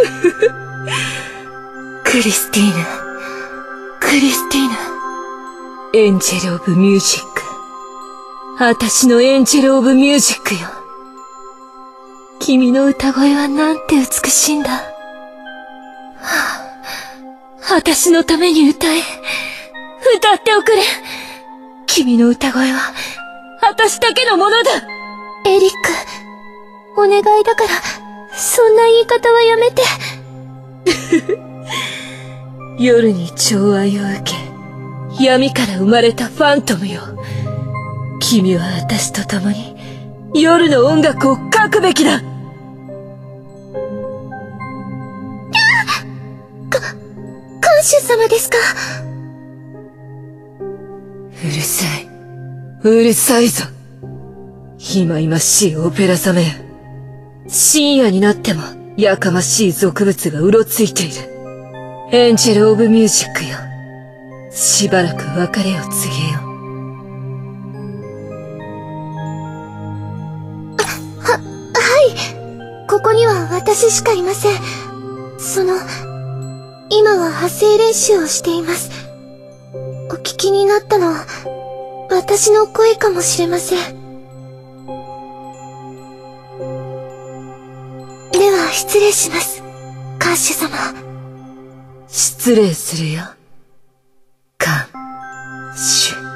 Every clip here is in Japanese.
クリスティーヌ、クリスティーヌ。エンジェル・オブ・ミュージック。私のエンジェル・オブ・ミュージックよ。君の歌声はなんて美しいんだ。はあ、私のために歌っておくれ。君の歌声は私だけのものだ。 エリック、お願いだからそんな言い方はやめて。 夜に寵愛を受け、闇から生まれたファントムよ。君は私と共に夜の音楽を書くべきだ。 カンシュ様ですか？ うるさい。うるさいぞ。忌々しいオペラ様や。深夜になってもやかましい俗物がうろついている。エンジェル・オブ・ミュージックよ。しばらく別れを告げよう。 はい。ここには私しかいません。今は発声練習をしています。お聞きになったのは私の声かもしれません。では失礼します、カッシュ様。 失礼するよ、カンシュ。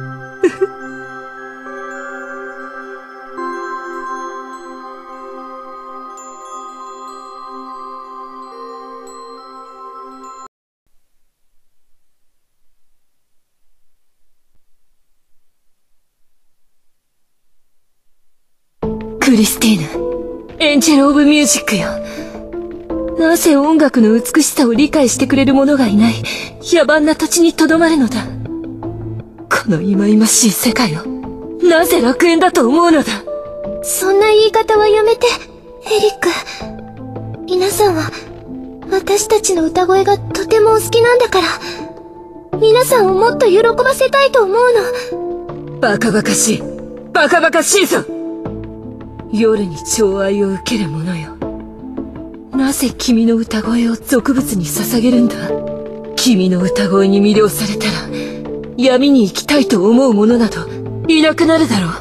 クリスティーヌ、エンジェル・オブ・ミュージックよ。なぜ音楽の美しさを理解してくれる者がいない野蛮な土地にとどまるのだ。この忌々しい世界をなぜ楽園だと思うのだ。 そんな言い方はやめて、エリック。皆さんは私たちの歌声がとてもお好きなんだから、皆さんをもっと喜ばせたいと思うの。 バカバカしい、バカバカしいぞ。夜に寵愛を受ける者よ。なぜ君の歌声を俗物に捧げるんだ。君の歌声に魅了されたら闇に行きたいと思う者などいなくなるだろ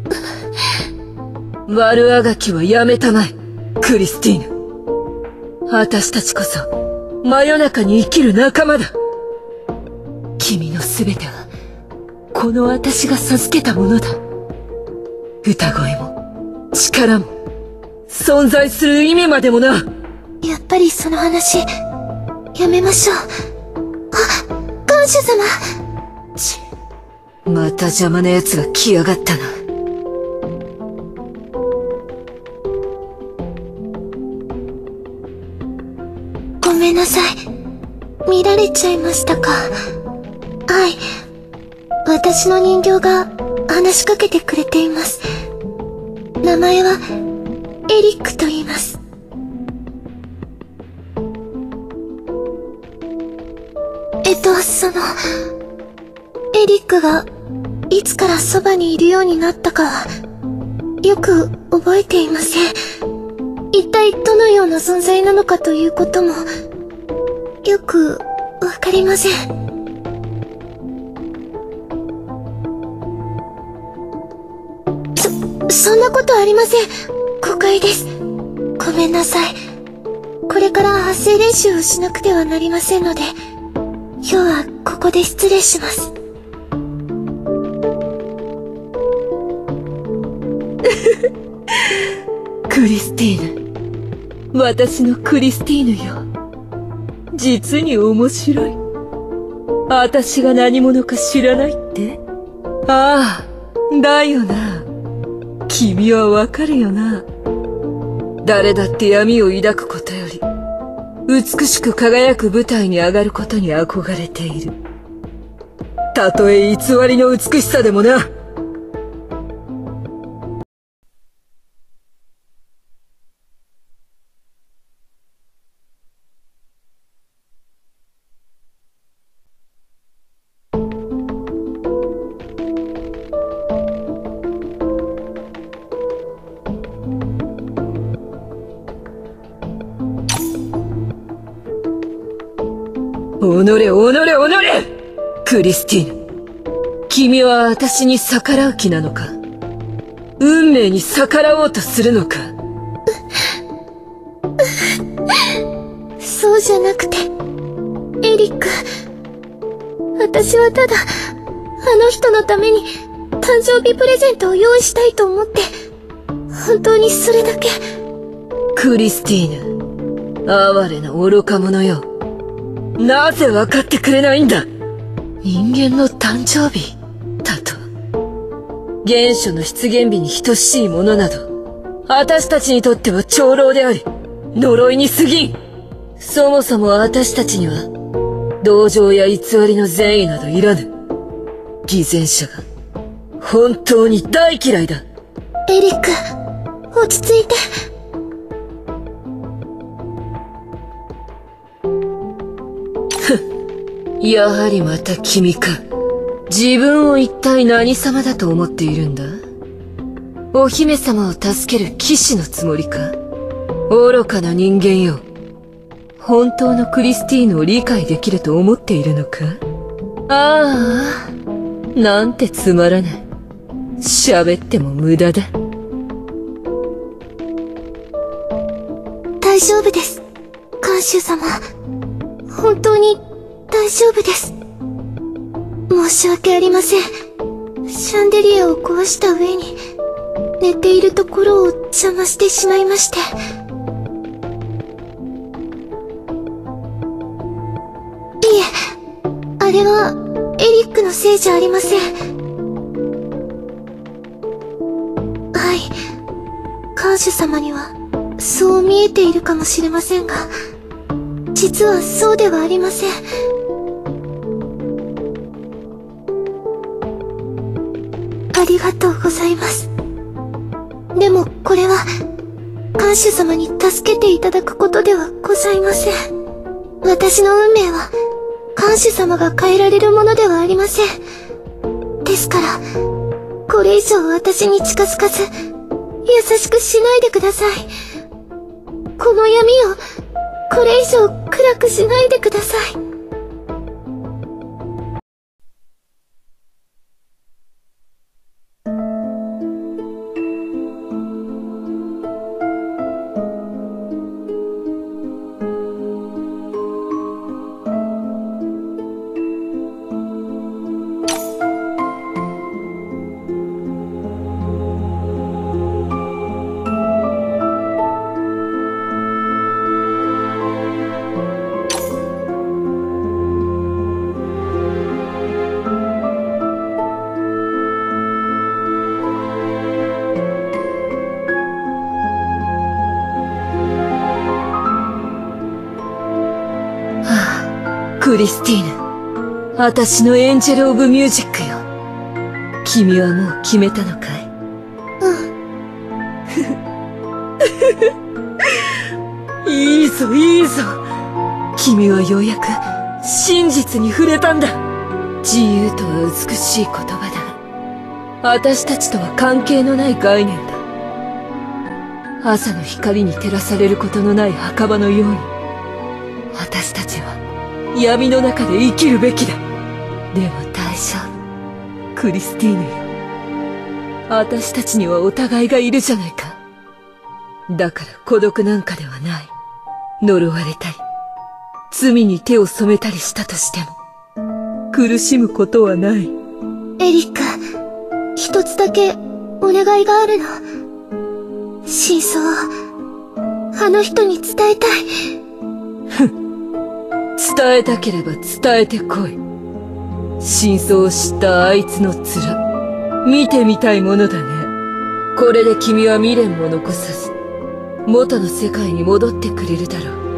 う。悪あがきはやめたまえ、クリスティーヌ。私たちこそ真夜中に生きる仲間だ。君の全てはこの私が授けたものだ。歌声も力も存在する意味までもな。 やっぱりその話やめましょう。カンシュ様。 また邪魔な奴が来やがったな。 ごめんなさい、見られちゃいましたか。はい、私の人形が話しかけてくれています。名前はエリックと言います。エリックがいつからそばにいるようになったかはよく覚えていません。一体どのような存在なのかということもよくわかりません。そんなことありません。誤解です。ごめんなさい。これから発声練習をしなくてはなりませんので、今日はここで失礼します。 クリスティーヌ、私のクリスティーヌよ。実に面白い。私が何者か知らないって？ああ、だよな。君はわかるよな。誰だって闇を抱くことより美しく輝く舞台に上がることに憧れている。たとえ偽りの美しさでもな。 クリスティーヌ、君は私に逆らう気なのか？運命に逆らおうとするのか？ そうじゃなくて、エリック。私はただ、あの人のために誕生日プレゼントを用意したいと思って、本当にそれだけ。 クリスティーヌ、哀れな愚か者よ。なぜ分かってくれないんだ？人間の誕生日だと。原初の出現日に等しいものなど、私たちにとっては長老であり、呪いに過ぎん。そもそも私たちには、同情や偽りの善意などいらぬ。偽善者が、本当に大嫌いだ。 エリック、落ち着いて。 やはりまた君か。自分を一体何様だと思っているんだ？お姫様を助ける騎士のつもりか？愚かな人間よ。本当のクリスティーヌを理解できると思っているのか？ああ、なんてつまらない。喋っても無駄だ。 大丈夫です。看守様。本当に大丈夫です。申し訳ありません。シャンデリアを壊した上に、寝ているところを邪魔してしまいまして。いえ、あれはエリックのせいじゃありません。はい、看守様にはそう見えているかもしれませんが、実はそうではありません。ありがとうございます。でもこれは、看守様に助けていただくことではございません。私の運命は、看守様が変えられるものではありません。ですから、これ以上私に近づかず、優しくしないでください。この闇を、これ以上暗くしないでください。 クリスティーヌ、私のエンジェル・オブ・ミュージックよ。君はもう決めたのかい？ うん。 いいぞ、いいぞ。君はようやく真実に触れたんだ。自由とは美しい言葉だ。私たちとは関係のない概念だ。朝の光に照らされることのない墓場のように、私たちは闇の中で生きるべきだ。でも大丈夫、クリスティーヌよ。私たちにはお互いがいるじゃないか。だから孤独なんかではない。呪われたり、罪に手を染めたりしたとしても、苦しむことはない。 エリック、一つだけお願いがあるの。真相を、あの人に伝えたい。 伝えたければ伝えてこい。真相を知ったあいつの面、見てみたいものだね。これで君は未練も残さず、元の世界に戻ってくれるだろう。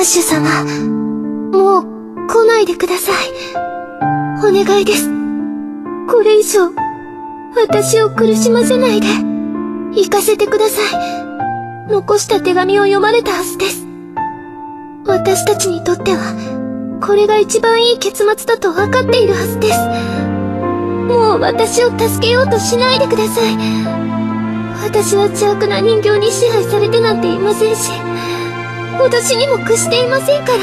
主様、もう来ないでください。お願いです。これ以上、私を苦しませないで、行かせてください。残した手紙を読まれたはずです。私たちにとっては、これが一番いい結末だと分かっているはずです。もう私を助けようとしないでください。私は邪悪な人形に支配されてなんていませんし、脅しにも屈していませんから。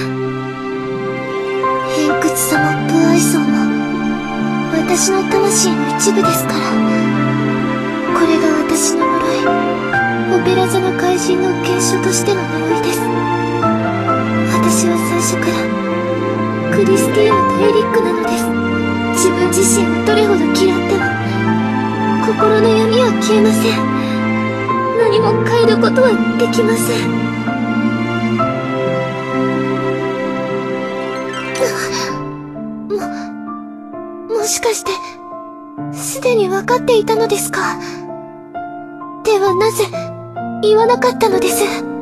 偏屈さも不愛想も、私の魂の一部ですから。これが私の呪い、オペラ座の怪人の継承としての呪いです。私は最初からクリスティーヌとエリックなのです。自分自身をどれほど嫌っても心の闇は消えません。何も変えることはできません。もしかしてすでに分かっていたのですか？ではなぜ言わなかったのです？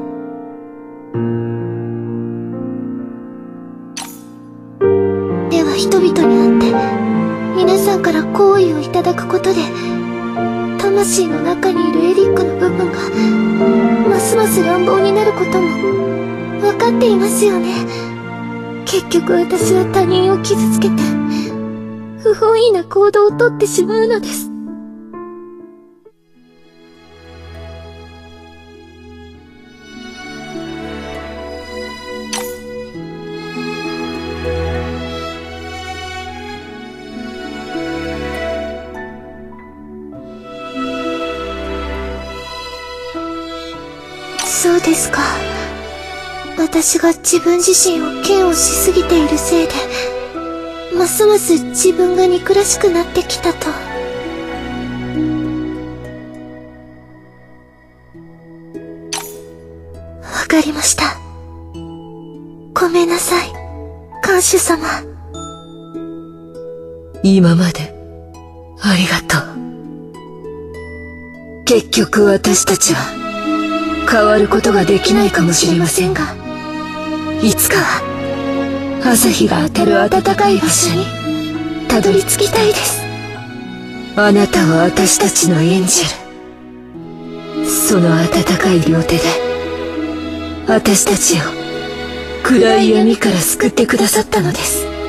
では人々に会って皆さんから好意をいただくことで、魂の中にいるエリックの部分がますます乱暴になることも分かっていますよね。結局私は他人を傷つけて不本意な行動をとってしまうのです。そうですか。私が自分自身を嫌悪しすぎているせいで、ますます自分が憎らしくなってきたと。わかりました。ごめんなさい、看守様。 今までありがとう。結局私たちは変わることができないかもしれませんが、いつかは朝日が当たる暖かい場所にたどり着きたいです。あなたは私たちのエンジェル。その温かい両手で私たちを暗い闇から救ってくださったのです。